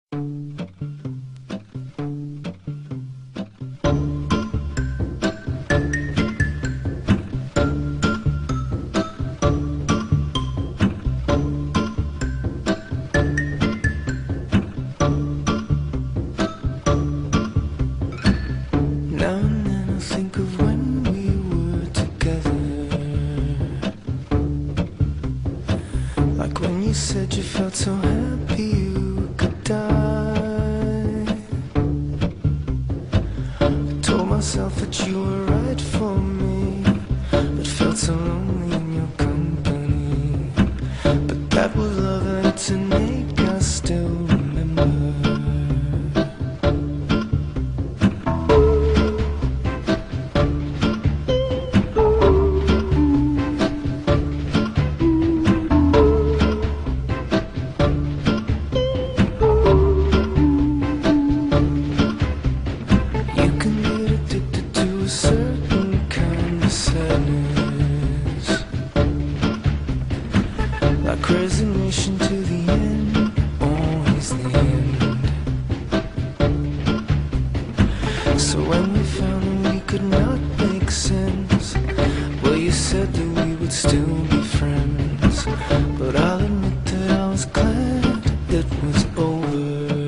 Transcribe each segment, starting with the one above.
Now and then I think of when we were together, like when you said you felt so happy you could die. I told myself that you were right for me, but felt so lonely in your company. But that was love and to make us still remember. Certain kind of sadness, like resignation to the end, always the end. So when we found that we could not make sense, well, you said that we would still be friends. But I'll admit that I was glad it was over.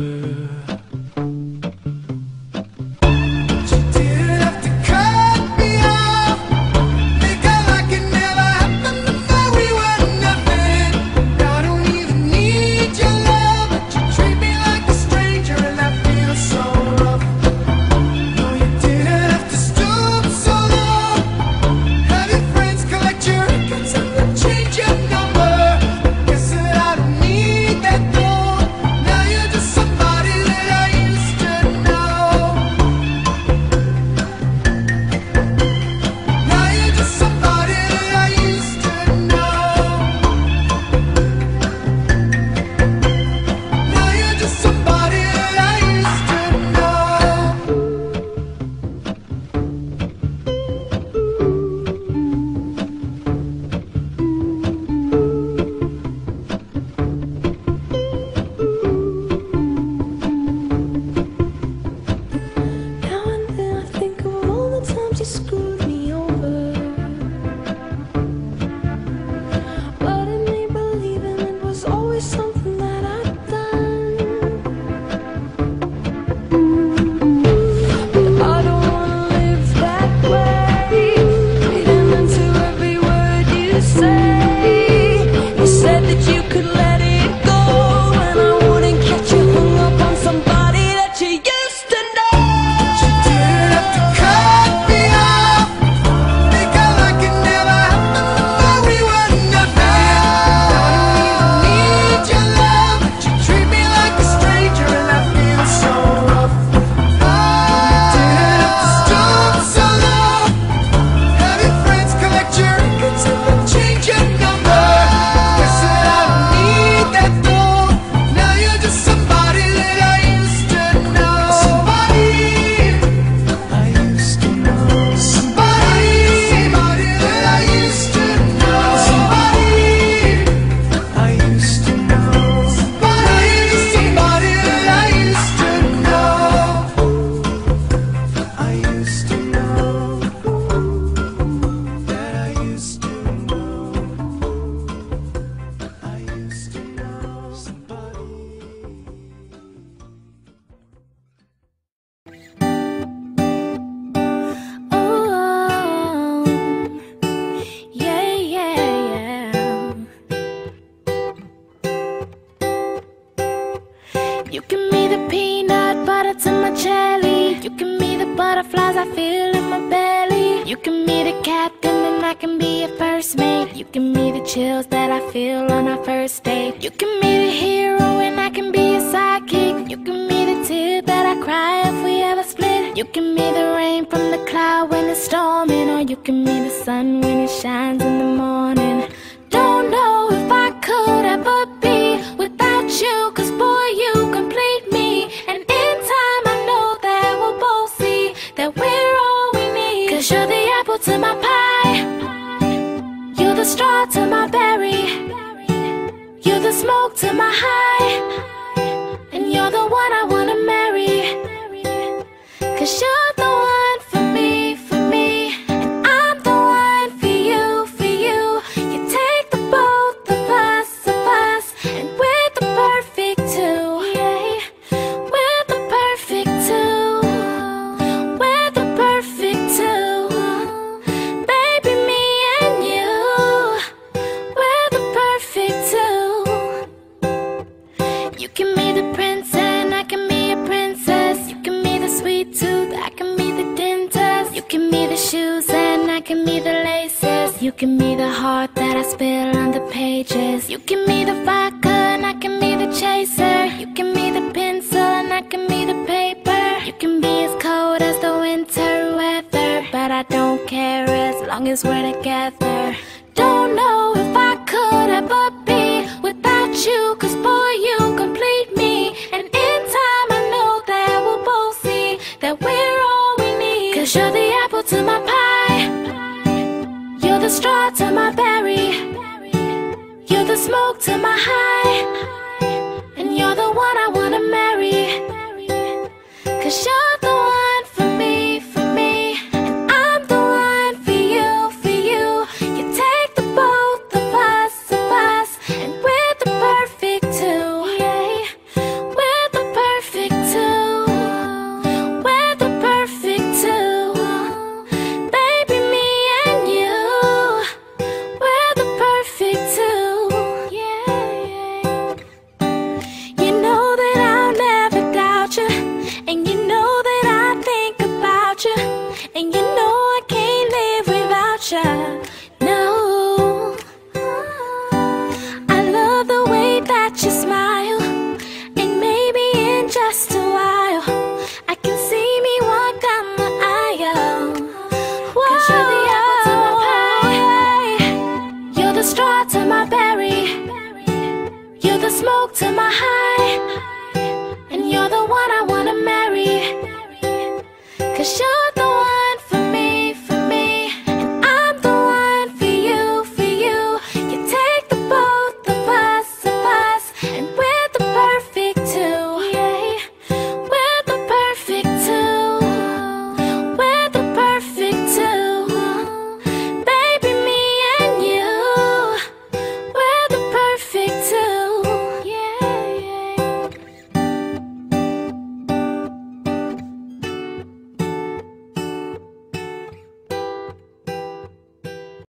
You give me the peanut butter to my jelly. You give me the butterflies I feel in my belly. You give me the captain and I can be a first mate. You give me the chills that I feel on our first date. You give me the hero and I can be a sidekick. You give me the tear that I cry if we ever split. You give me the rain from the cloud when it's storming, or you give me the sun when it shines in the morning. Don't know if I could ever be without you, 'cause boy, you complete me. And in time I know that we'll both see that we're all we need. 'Cause you're the apple to my pie, you're the straw to my berry, you're the smoke to my high, and you're the one spill on the pages. You give me the vodka and I can be the chaser. You give me the pencil and I can be the paper. You can be as cold as the winter weather, but I don't care as long as we're together. Don't know if I could ever be without you, 'cause boy, you complete me. And in time I know that we'll both see that we're all we need. 'Cause you're the apple to my pie, you're the straw to my berry, you're the smoke to my high.